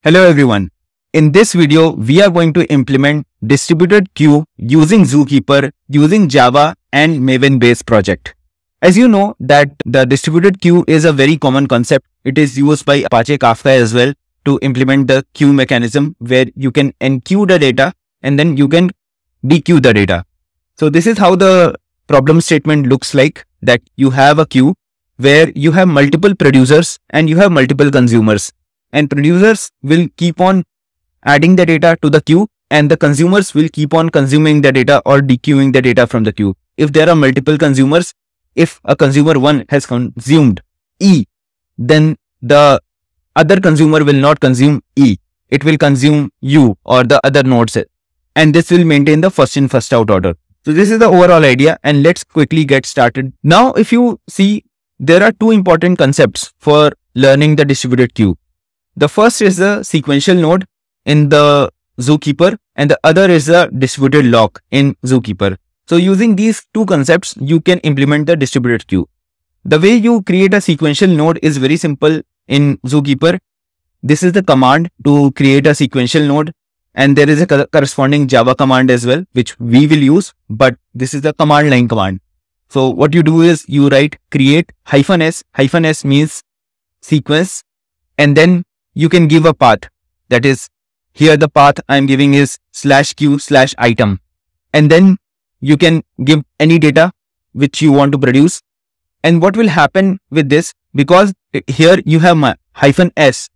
Hello everyone. In this video, we are going to implement distributed queue using Zookeeper using Java and Maven based project. As you know that the distributed queue is a very common concept. It is used by Apache Kafka as well to implement the queue mechanism where you can enqueue the data and then you can dequeue the data. So this is how the problem statement looks like, that you have a queue where you have multiple producers and you have multiple consumers. And producers will keep on adding the data to the queue and the consumers will keep on consuming the data or dequeuing the data from the queue. If there are multiple consumers, if a consumer 1 has consumed E, then the other consumer will not consume E. It will consume U or the other nodes, and this will maintain the first in first out order. So this is the overall idea, and let's quickly get started. Now if you see, there are two important concepts for learning the distributed queue. The first is the sequential node in the Zookeeper and the other is the distributed lock in Zookeeper. So using these two concepts, you can implement the distributed queue. The way you create a sequential node is very simple in Zookeeper. This is the command to create a sequential node, and there is a corresponding Java command as well, which we will use, but this is the command line command. So what you do is you write create -s. -s means sequence, and then you can give a path. That is, here the path I'm giving is /q/item. And then you can give any data which you want to produce. And what will happen with this, because here you have -s,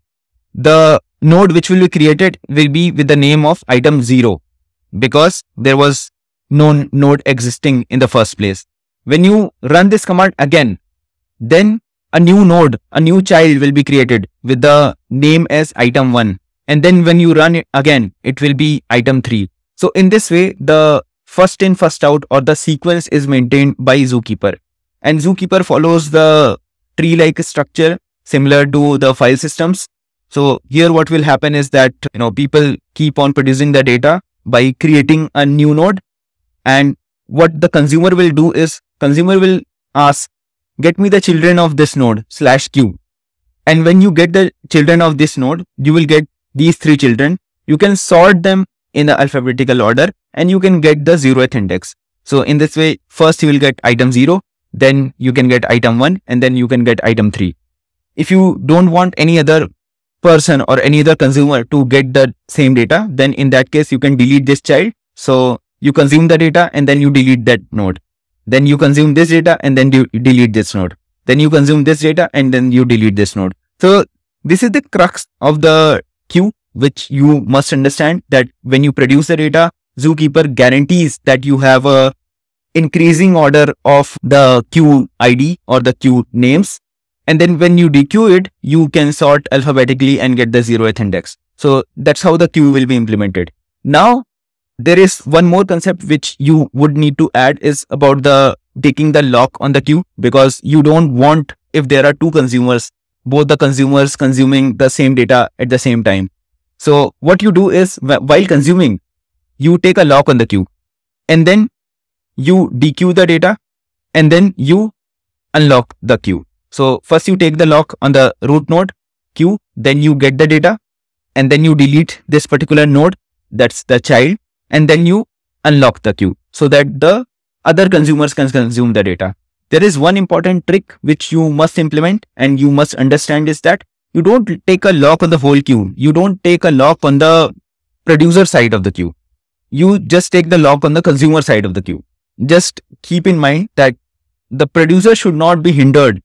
the node which will be created will be with the name of item 0, because there was no node existing in the first place. When you run this command again, then a new node, a new child will be created with the name as item 1. And then when you run it again, it will be item 3. So in this way, the first in first out or the sequence is maintained by Zookeeper. And Zookeeper follows the tree-like structure similar to the file systems. So here what will happen is that, people keep on producing the data by creating a new node. And what the consumer will do is, consumer will ask, get me the children of this node /q. And when you get the children of this node, you will get these 3 children. You can sort them in the alphabetical order and you can get the 0th index. So in this way, first you will get item 0, then you can get item 1, and then you can get item 3. If you don't want any other person or any other consumer to get the same data, then in that case, you can delete this child. So you consume the data and then you delete that node. Then you consume this data and then you delete this node. Then you consume this data and then you delete this node. So this is the crux of the queue, which you must understand, that when you produce the data, Zookeeper guarantees that you have a increasing order of the queue ID or the queue names. And then when you dequeue it, you can sort alphabetically and get the 0th index. So that's how the queue will be implemented. Now, there is one more concept which you would need to add, is about the taking the lock on the queue, because you don't want, if there are 2 consumers, both the consumers consuming the same data at the same time. So what you do is, while consuming, you take a lock on the queue and then you dequeue the data and then you unlock the queue. So first you take the lock on the root node queue, then you get the data and then you delete this particular node, that's the child, and then you unlock the queue so that the other consumers can consume the data. There is one important trick which you must implement and you must understand, is that you don't take a lock on the whole queue. You don't take a lock on the producer side of the queue. You just take the lock on the consumer side of the queue. Just keep in mind that the producer should not be hindered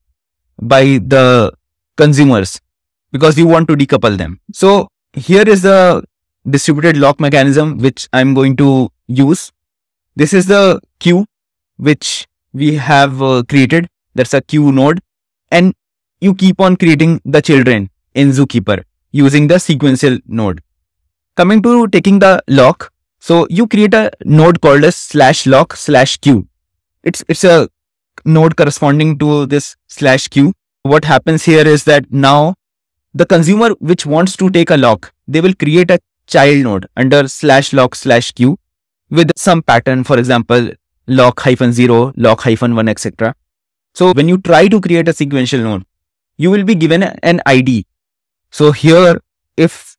by the consumers because you want to decouple them. So here is the distributed lock mechanism which I'm going to use. This is the queue which we have created. That's a queue node, and you keep on creating the children in Zookeeper using the sequential node. Coming to taking the lock, so you create a node called as /lock/queue. It's a node corresponding to this /queue. What happens here is that now the consumer which wants to take a lock, they will create a child node under /lock/queue with some pattern, for example, lock-0, lock-1, etc. So when you try to create a sequential node, you will be given an ID. So here, if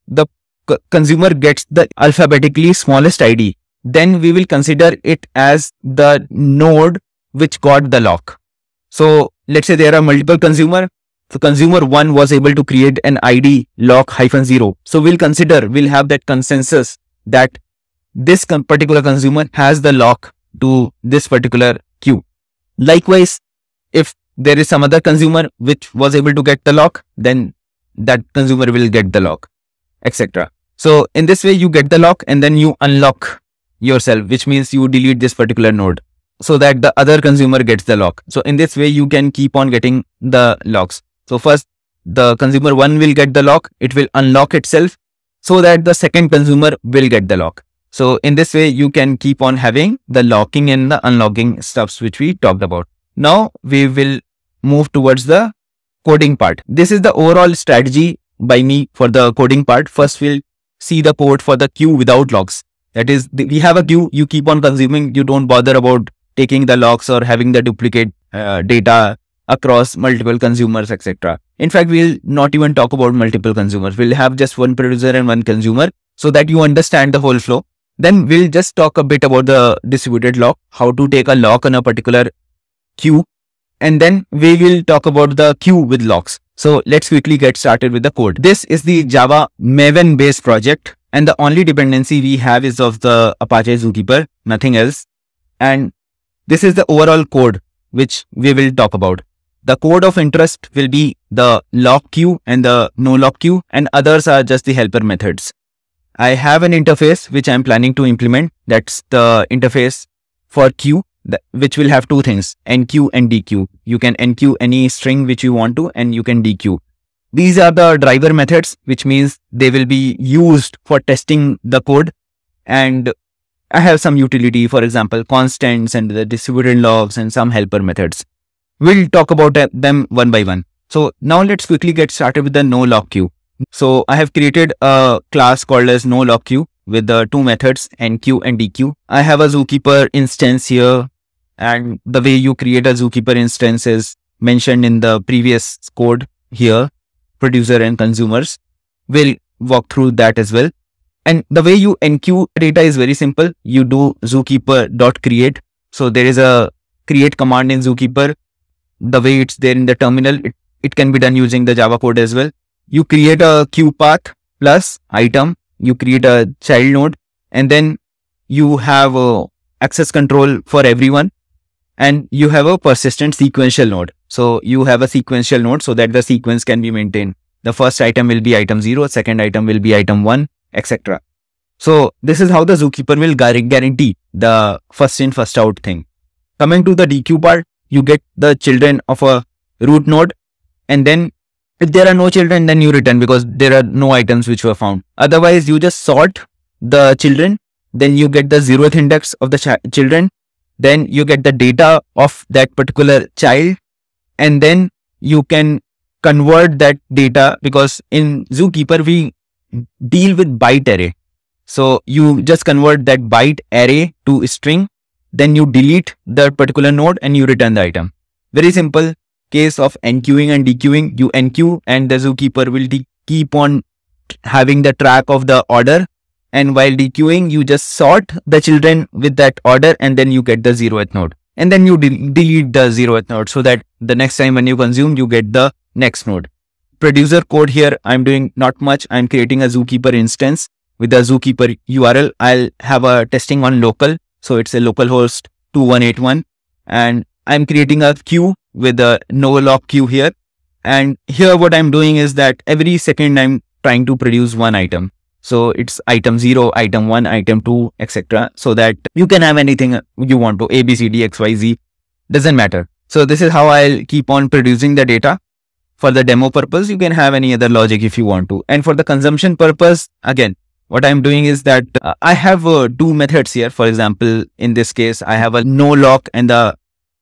the consumer gets the alphabetically smallest ID, then we will consider it as the node which got the lock. So let's say there are multiple consumer. So consumer 1 was able to create an ID lock -0. So we'll have that consensus that this particular consumer has the lock to this particular queue. Likewise, if there is some other consumer which was able to get the lock, then that consumer will get the lock, etc. So in this way, you get the lock and then you unlock yourself, which means you delete this particular node so that the other consumer gets the lock. So in this way, you can keep on getting the locks. So first, the consumer 1 will get the lock. It will unlock itself so that the second consumer will get the lock. So in this way, you can keep on having the locking and the unlocking stuffs which we talked about. Now we will move towards the coding part. This is the overall strategy by me for the coding part. First, we'll see the code for the queue without locks. That is, we have a queue, you keep on consuming, you don't bother about taking the locks or having the duplicate data across multiple consumers, etc. In fact, we'll not even talk about multiple consumers. We'll have just one producer and one consumer so that you understand the whole flow. Then we'll just talk a bit about the distributed lock, how to take a lock on a particular queue. And then we will talk about the queue with locks. So let's quickly get started with the code. This is the Java Maven based project, and the only dependency we have is of the Apache Zookeeper, nothing else. And this is the overall code which we will talk about. The code of interest will be the lock queue and the no lock queue, and others are just the helper methods. I have an interface which I'm planning to implement. That's the interface for queue, which will have two things, enqueue and dequeue. You can enqueue any string which you want to, and you can dequeue. These are the driver methods, which means they will be used for testing the code. And I have some utility, for example, constants and the distributed logs and some helper methods. We'll talk about them one by one. So now let's quickly get started with the no lock queue. So I have created a class called as no lock queue with the two methods, enqueue and dequeue. I have a Zookeeper instance here, and the way you create a Zookeeper instance is mentioned in the previous code here, producer and consumers. We'll walk through that as well. And the way you enqueue data is very simple. You do zookeeper.create. So there is a create command in Zookeeper. The way it's there in the terminal, it can be done using the Java code as well. You create a queue path plus item. You create a child node, and then you have access control for everyone, and you have a persistent sequential node. So you have a sequential node so that the sequence can be maintained. The first item will be item 0, second item will be item 1, etc. So this is how the Zookeeper will guarantee the first in, first out thing. Coming to the dequeue part, you get the children of a root node, and then if there are no children, then you return because there are no items which were found. Otherwise, you just sort the children, then you get the 0th index of the children, then you get the data of that particular child, and then you can convert that data, because in Zookeeper we deal with byte array. So you just convert that byte array to a string, then you delete that particular node and you return the item. Very simple case of enqueuing and dequeuing. You enqueue and the Zookeeper will keep on having the track of the order, and while dequeuing you just sort the children with that order, and then you get the 0th node, and then you delete the 0th node so that the next time when you consume you get the next node. Producer code here, I'm doing not much. I'm creating a Zookeeper instance with the Zookeeper URL. I'll have a testing on local, so it's a localhost 2181, and I'm creating a queue with a no lock queue here. And here what I'm doing is that every second I'm trying to produce one item. So it's item 0, item 1, item 2, etc. So that you can have anything you want to, A, B, C, D, X, Y, Z, doesn't matter. So this is how I'll keep on producing the data. For the demo purpose, you can have any other logic if you want to. And for the consumption purpose, again, what I'm doing is that I have two methods here. For example, in this case, I have a no lock and the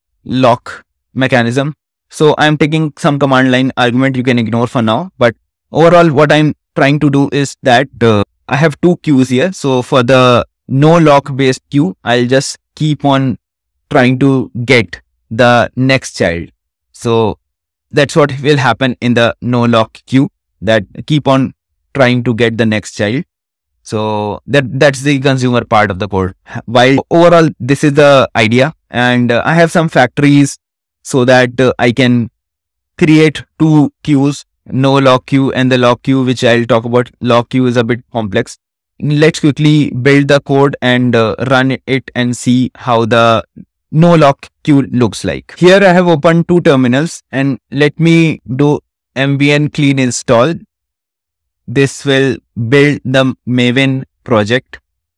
lock mechanism. So I'm taking some command line argument you can ignore for now. But overall, what I'm trying to do is that I have two queues here. So for the no lock based queue, I'll just keep on trying to get the next child. So that's what will happen in the no lock queue, that keep on trying to get the next child. So that's the consumer part of the code. While overall, this is the idea. And I have some factories so that I can create two queues, no lock queue and the lock queue, which I'll talk about. Lock queue is a bit complex. Let's quickly build the code and run it and see how the no lock queue looks like. Here I have opened two terminals, and let me do ambient clean install. This will build the Maven project.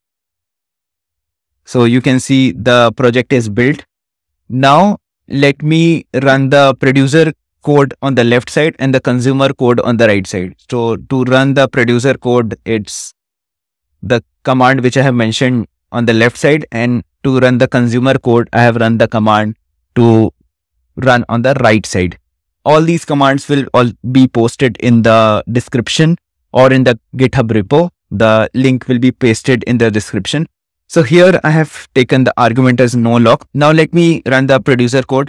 So you can see the project is built. Now let me run the producer code on the left side and the consumer code on the right side. So to run the producer code, it's the command which I have mentioned on the left side, and to run the consumer code, I have run the command to run on the right side. All these commands will all be posted in the description or in the GitHub repo. The link will be pasted in the description. So here I have taken the argument as no lock. Now let me run the producer code.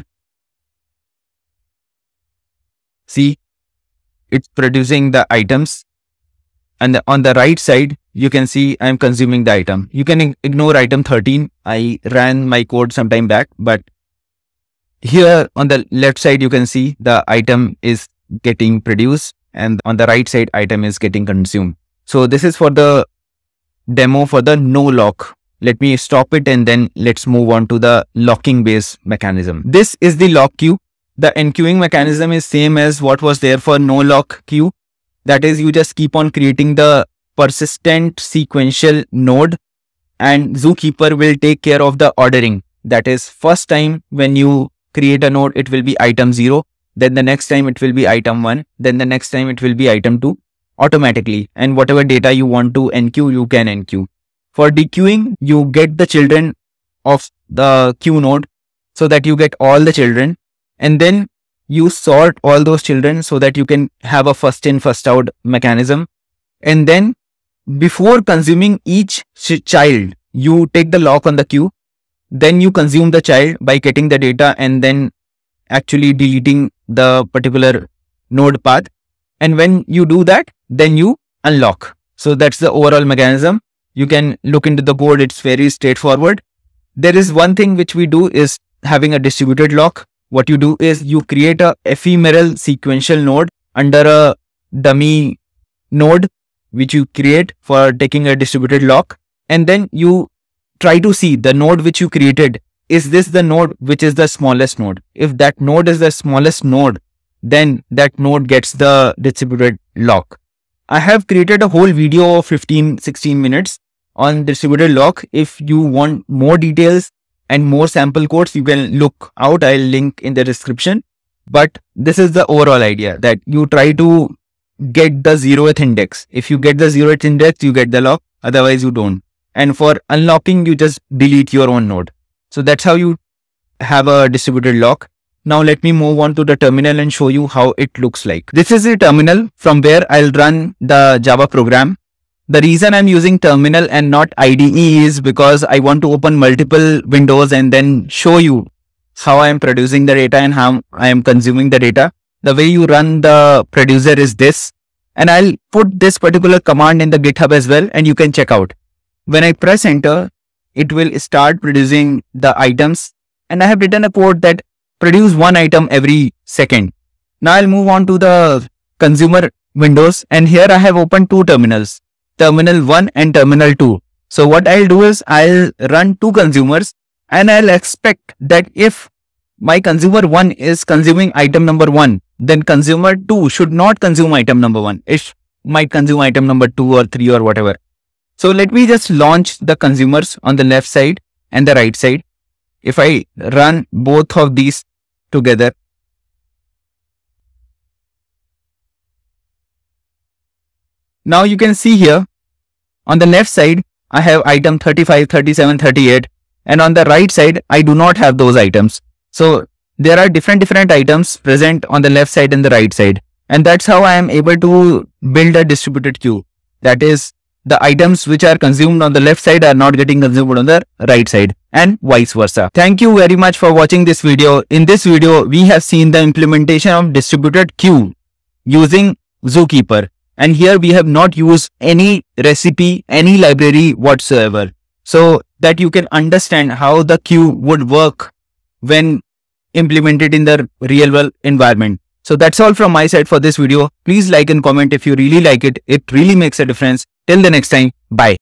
See, it's producing the items. And on the right side, you can see I'm consuming the item. You can ignore item 13. I ran my code some time back, but here on the left side, you can see the item is getting produced, and on the right side, item is getting consumed. So this is for the demo for the no lock. Let me stop it and then let's move on to the locking based mechanism. This is the lock queue. The enqueuing mechanism is same as what was there for no lock queue. That is, you just keep on creating the persistent sequential node, and Zookeeper will take care of the ordering. That is, first time when you create a node, it will be item 0. Then the next time it will be item 1. Then the next time it will be item 2 automatically. And whatever data you want to enqueue, you can enqueue. For dequeuing, you get the children of the queue node so that you get all the children. And then you sort all those children so that you can have a first in, first out mechanism. And then before consuming each child, you take the lock on the queue. Then you consume the child by getting the data and then actually deleting the particular node path. And when you do that, then you unlock. So that's the overall mechanism. You can look into the code. It's very straightforward. There is one thing which we do is having a distributed lock. What you do is you create a ephemeral sequential node under a dummy node, which you create for taking a distributed lock. And then you try to see the node which you created. Is this the node which is the smallest node? If that node is the smallest node, then that node gets the distributed lock. I have created a whole video of 15-16 minutes on distributed lock. If you want more details and more sample codes, you can look out. I'll link in the description. But this is the overall idea, that you try to get the 0th index. If you get the 0th index, you get the lock. Otherwise, you don't. And for unlocking, you just delete your own node. So that's how you have a distributed lock. Now let me move on to the terminal and show you how it looks like. This is the terminal from where I'll run the Java program. The reason I'm using terminal and not IDE is because I want to open multiple windows and then show you how I am producing the data and how I am consuming the data. The way you run the producer is this, and I'll put this particular command in the GitHub as well, and you can check out. When I press enter, it will start producing the items, and I have written a code that produce one item every second. Now I'll move on to the consumer windows, and here I have opened two terminals, terminal 1 and terminal 2. So what I'll do is I'll run two consumers, and I'll expect that if my consumer 1 is consuming item number 1, then consumer 2 should not consume item number 1. It might consume item number 2 or 3 or whatever. So let me just launch the consumers on the left side and the right side. If I run both of these together, now you can see here on the left side, I have item 35, 37, 38, and on the right side, I do not have those items. So there are different items present on the left side and the right side. And that's how I am able to build a distributed queue. That is, the items which are consumed on the left side are not getting consumed on the right side, and vice versa. Thank you very much for watching this video. In this video, we have seen the implementation of distributed queue using Zookeeper. And here we have not used any recipe, any library whatsoever, so that you can understand how the queue would work when implemented in the real world environment. So that's all from my side for this video. Please like and comment if you really like it. It really makes a difference. Till the next time, bye.